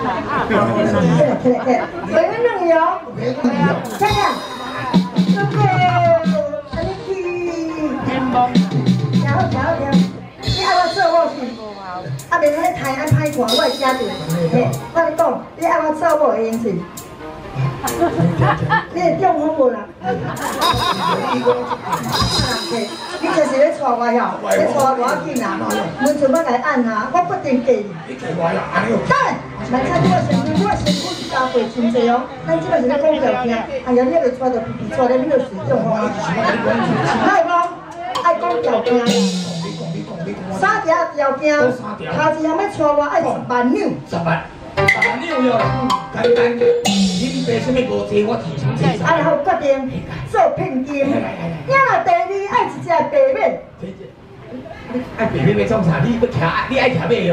回温冷油，看看，这个，安尼去，调，你爱我做某是？啊，袂迄台安歹看，我会惊住。嘿，我跟你讲，你爱我做某会用是？你会中风无啦？你就是咧带我遐，你带我要紧啦，门阵要来按啊，我不定给你。 你给我啦，安尼有。 当然，蛮差你我身躯是加倍真济哦。咱即个是咧讲条件，哎呀，你会带着皮皮带咧，你就水中风啊。哪会讲？爱讲条件。三条条件，头一项要带我爱10万纽。 10万纽哟，简单。恁爸什么无济，我提前做。 啊，然后决定做聘金。领了第二爱一只白马。 爱白马要创啥？你要骑，你爱骑马哟。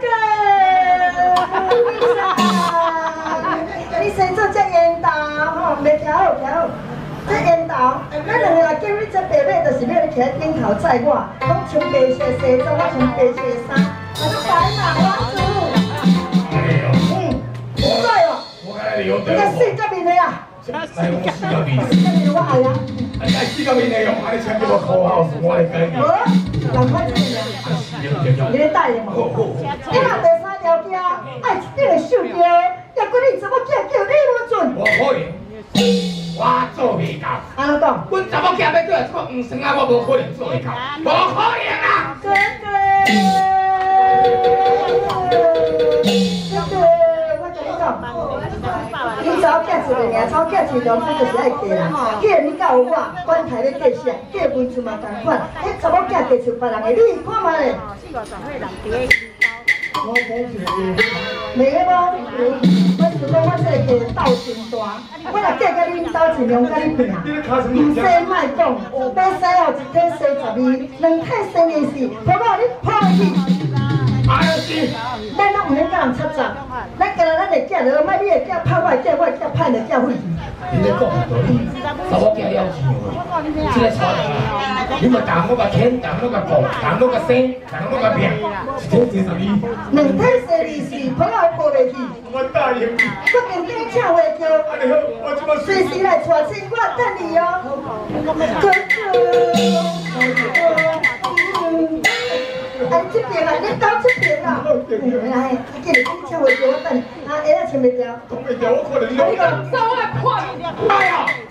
你先做这烟道吼，袂徛好。这烟道，咱两个来叫你这白马，就是要你徛在顶头载我，讲穿白色西装，我穿白色衫，我说白马王子。对哦。你个四角面的啊！ 哎，我四角面。 我爱啊！ 哎，四角面的用，安尼请叫我扣号，我来改。 好，赶快进来。你咧带的嘛？你若第三条件，爱一定会受着，要搁你怎么叫李文俊？ 我可能，我做袂到。 安怎讲？ 阮查某囝要做这个黄酸啊，我无可能做会到，无可能啊！ 哥哥，我跟你讲。你只要嫁一个尔，只要嫁一个人，就是爱嫁人。既然你教我，管台要嫁啥，嫁文字嘛同款。迄查某囝嫁像别人的，你看嘛咧。我讲是，袂个无，我是讲我这个家斗真大，我若嫁甲恁兜尽量甲你拼啊。唔使卖讲，要使后一体生12，两体生24，婆婆你抱回去。 哎呀是， 咱拢唔免甲人插杂，咱今日咱会嫁落，莫你会嫁歹，我会嫁歹就嫁废去。 你咧讲有道理，查某囝了钱哦，这个娶人啊，你咪当我个牵，当我个顾，当我个生，当我个命，一体生12。 两体生24，婆婆抱袂去。 我答应你。 我认真请话叫， 安尼好，我即马随时来娶亲，我等你哦。哥哥。哎，这边啊，你到这边啦。哎，你今日你请话叫我等，啊，下仔穿袂掉。 讲袂掉，我可能你。 你讲，走啊，快！ 哎呀！